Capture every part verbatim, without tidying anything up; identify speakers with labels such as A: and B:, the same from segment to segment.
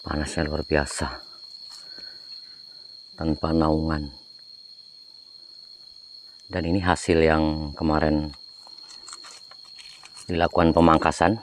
A: Panasnya luar biasa, tanpa naungan. Dan ini hasil yang kemarin dilakukan pemangkasan.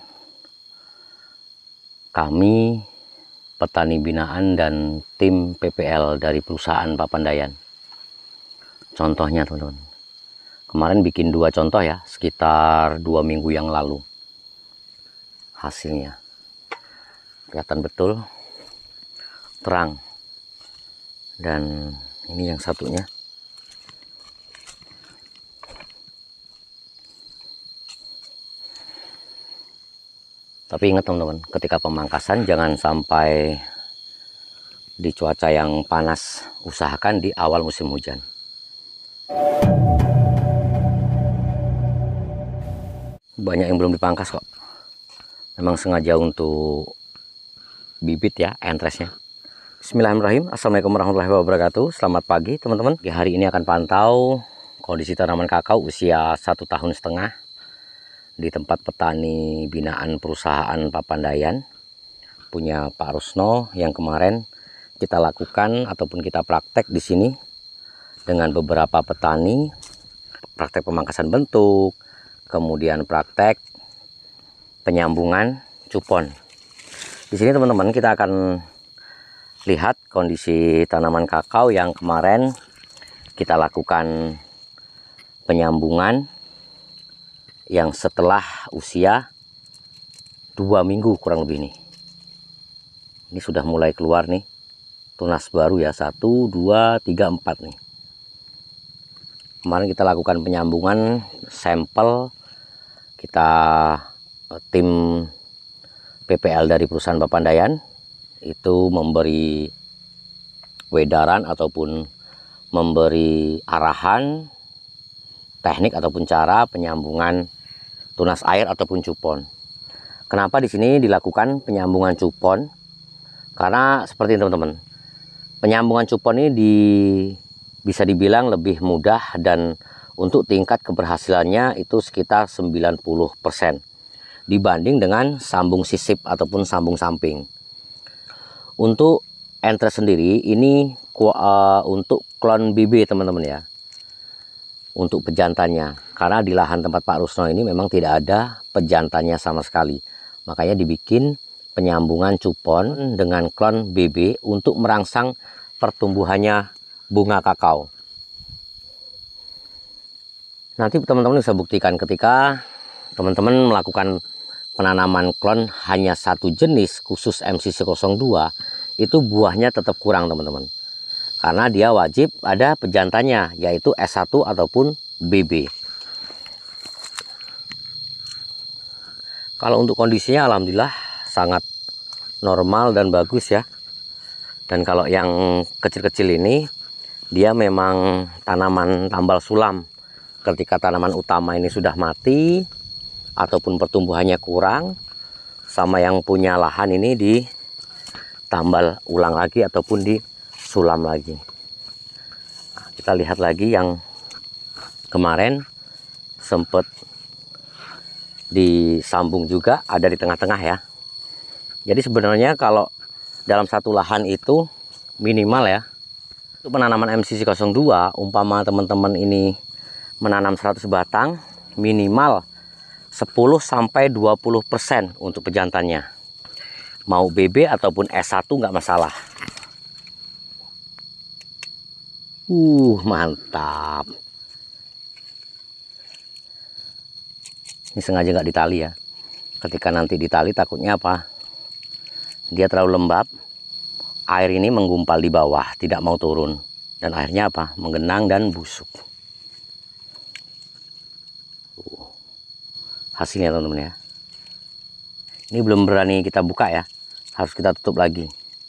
A: Kami petani binaan dan tim P P L dari perusahaan Papandayan. Contohnya teman-teman, kemarin bikin dua contoh ya, sekitar dua minggu yang lalu. Hasilnya kelihatan betul, terang. Dan ini yang satunya. Tapi ingat teman-teman, ketika pemangkasan jangan sampai di cuaca yang panas, usahakan di awal musim hujan. Banyak yang belum dipangkas kok. Memang sengaja untuk bibit ya, entresnya. Bismillahirrahmanirrahim. Assalamualaikum warahmatullahi wabarakatuh. Selamat pagi teman-teman. Di hari ini akan pantau kondisi tanaman kakao usia satu tahun setengah di tempat petani binaan perusahaan Papandayan punya Pak Rusno, yang kemarin kita lakukan ataupun kita praktek di sini dengan beberapa petani, praktek pemangkasan bentuk, kemudian praktek penyambungan cupon. Di sini teman-teman kita akan lihat kondisi tanaman kakao yang kemarin kita lakukan penyambungan yang setelah usia dua minggu kurang lebih nih. Ini sudah mulai keluar nih tunas baru ya, satu, dua, tiga, empat nih. Kemarin kita lakukan penyambungan sampel, kita tim P P L dari perusahaan Papandayan itu memberi wedaran ataupun memberi arahan teknik ataupun cara penyambungan tunas air ataupun cupon. Kenapa di sini dilakukan penyambungan cupon? Karena seperti ini teman-teman, penyambungan cupon ini di, bisa dibilang lebih mudah dan untuk tingkat keberhasilannya itu sekitar sembilan puluh persen dibanding dengan sambung sisip ataupun sambung samping. Untuk entres sendiri ini uh, untuk klon B B teman-teman ya, untuk pejantannya, karena di lahan tempat Pak Rusno ini memang tidak ada pejantannya sama sekali, makanya dibikin penyambungan cupon dengan klon B B untuk merangsang pertumbuhannya bunga kakao. Nanti teman-teman bisa buktikan ketika teman-teman melakukan penanaman klon hanya satu jenis khusus M C C nol dua, itu buahnya tetap kurang teman-teman, karena dia wajib ada pejantannya yaitu S satu ataupun B B. Kalau untuk kondisinya alhamdulillah sangat normal dan bagus ya. Dan kalau yang kecil-kecil ini dia memang tanaman tambal sulam. Ketika tanaman utama ini sudah mati ataupun pertumbuhannya kurang, sama yang punya lahan ini ditambal ulang lagi ataupun disulam lagi. Nah, kita lihat lagi yang kemarin sempat disambung juga, ada di tengah-tengah ya. Jadi sebenarnya kalau dalam satu lahan itu minimal ya, untuk penanaman M C C nol dua, umpama teman-teman ini menanam seratus batang, minimal sepuluh sampai dua puluh persen untuk pejantannya. Mau B B ataupun S satu nggak masalah. Uh, mantap. Ini sengaja nggak ditali ya. Ketika nanti ditali takutnya apa? Dia terlalu lembab. Air ini menggumpal di bawah, tidak mau turun. Dan airnya apa? Menggenang dan busuk. Uh, hasilnya teman-teman ya. Ini belum berani kita buka ya. Harus kita tutup lagi.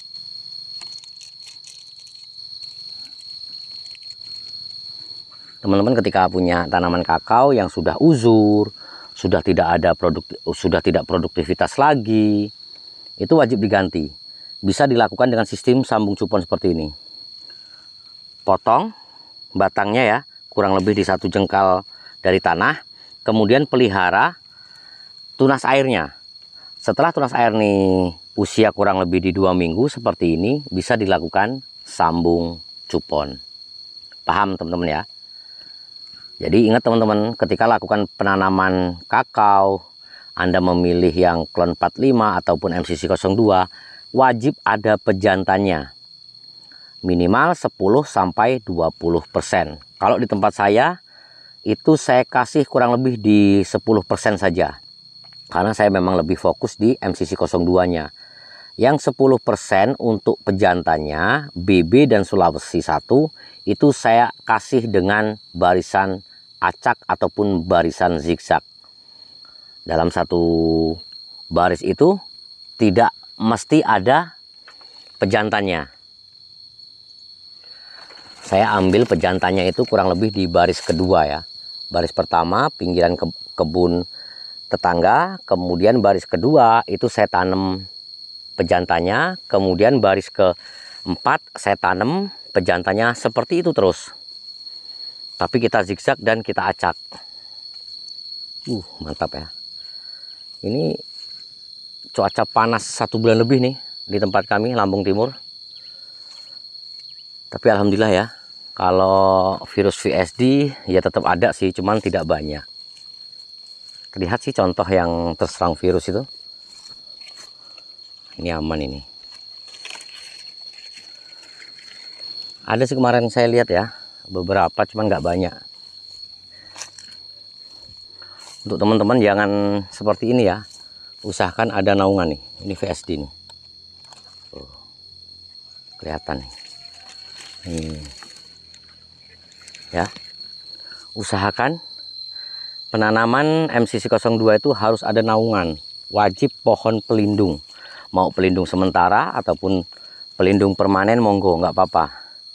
A: Teman-teman ketika punya tanaman kakao yang sudah uzur, sudah tidak ada produk, sudah tidak produktivitas lagi, itu wajib diganti. Bisa dilakukan dengan sistem sambung cupon seperti ini. Potong batangnya ya, kurang lebih di satu jengkal dari tanah, kemudian pelihara tunas airnya. Setelah tunas air nih usia kurang lebih di dua minggu seperti ini, bisa dilakukan sambung cupon. Paham teman-teman ya? Jadi ingat teman-teman, ketika lakukan penanaman kakao, Anda memilih yang klon empat puluh lima ataupun M C C nol dua, wajib ada pejantannya. Minimal sepuluh sampai dua puluh persen. Kalau di tempat saya, itu saya kasih kurang lebih di sepuluh persen saja. Karena saya memang lebih fokus di M C C nol dua nya. Yang sepuluh persen untuk pejantannya B B dan Sulawesi satu itu saya kasih dengan barisan acak ataupun barisan zigzag. Dalam satu baris itu tidak mesti ada pejantannya. Saya ambil pejantannya itu kurang lebih di baris kedua ya. Baris pertama pinggiran ke kebun tetangga, kemudian baris kedua itu saya tanam pejantannya, kemudian baris keempat saya tanam pejantannya, seperti itu terus. Tapi kita zigzag dan kita acak. Uh, mantap ya. Ini cuaca panas satu bulan lebih nih di tempat kami, Lampung Timur. Tapi alhamdulillah ya, kalau virus V S D ya tetap ada sih, cuman tidak banyak. Lihat sih contoh yang terserang virus itu. Ini aman ini. Ada sih kemarin saya lihat ya, beberapa cuman nggak banyak. Untuk teman-teman jangan seperti ini ya. Usahakan ada naungan nih. Ini V S D nih. Oh, kelihatan nih. Nih. Ya. Usahakan penanaman M C C nol dua itu harus ada naungan, wajib pohon pelindung, mau pelindung sementara ataupun pelindung permanen monggo, nggak apa-apa.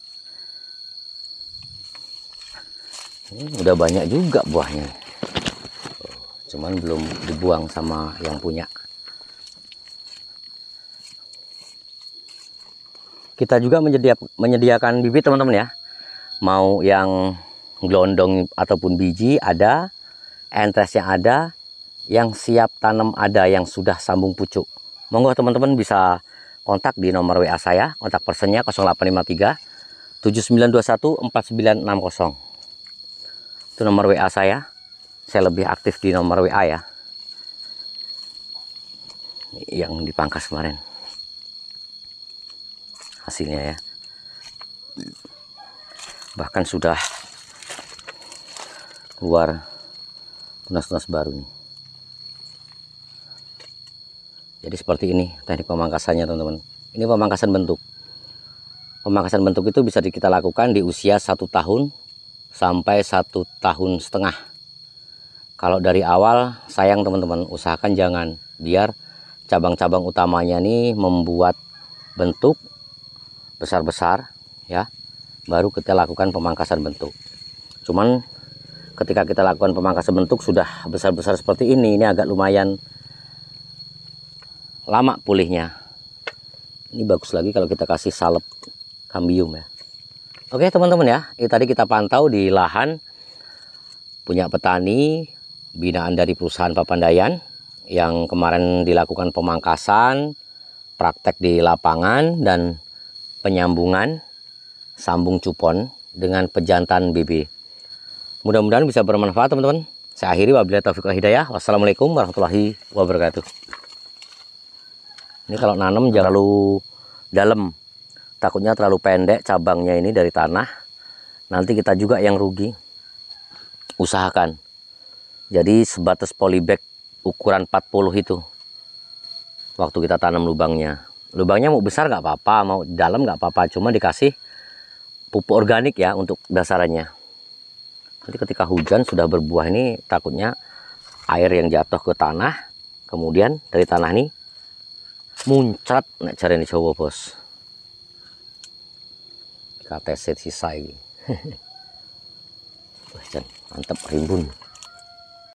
A: Ini udah banyak juga buahnya, cuman belum dibuang sama yang punya. Kita juga menyedia, menyediakan bibit teman-teman ya, mau yang gelondong ataupun biji ada, entes yang ada, yang siap tanam ada, yang sudah sambung pucuk. Monggo teman-teman bisa kontak di nomor W A saya, kontak personnya nol delapan lima tiga tujuh sembilan dua satu empat sembilan enam nol. Itu nomor W A saya. Saya lebih aktif di nomor W A ya. Yang dipangkas kemarin. Hasilnya ya. Bahkan sudah keluar tunas-tunas baru nih. Jadi seperti ini teknik pemangkasannya teman-teman. Ini pemangkasan bentuk. Pemangkasan bentuk itu bisa kita lakukan di usia satu tahun sampai satu tahun setengah. Kalau dari awal sayang teman-teman, usahakan jangan, biar cabang-cabang utamanya nih membuat bentuk besar-besar ya. Baru kita lakukan pemangkasan bentuk. Cuman ketika kita lakukan pemangkasan bentuk sudah besar-besar seperti ini, ini agak lumayan lama pulihnya. Ini bagus lagi kalau kita kasih salep kambium ya. Oke teman-teman ya, itu tadi kita pantau di lahan punya petani binaan dari perusahaan Papandayan yang kemarin dilakukan pemangkasan, praktek di lapangan dan penyambungan sambung cupon dengan pejantan B B. Mudah-mudahan bisa bermanfaat teman-teman. Saya akhiri, wabillahi taufiq wal hidayah. Wassalamualaikum warahmatullahi wabarakatuh. Ini kalau nanam jangan terlalu dalam, takutnya terlalu pendek cabangnya ini dari tanah. Nanti kita juga yang rugi. Usahakan. Jadi sebatas polybag ukuran empat puluh itu. Waktu kita tanam lubangnya. Lubangnya mau besar nggak apa-apa, mau dalam nggak apa-apa. Cuma dikasih pupuk organik ya untuk dasarannya. Nanti ketika hujan sudah berbuah ini takutnya air yang jatuh ke tanah, kemudian dari tanah ini muncrat nek jarene Jawa bos. Kateset sisa ini. Wah, mantap rimbun.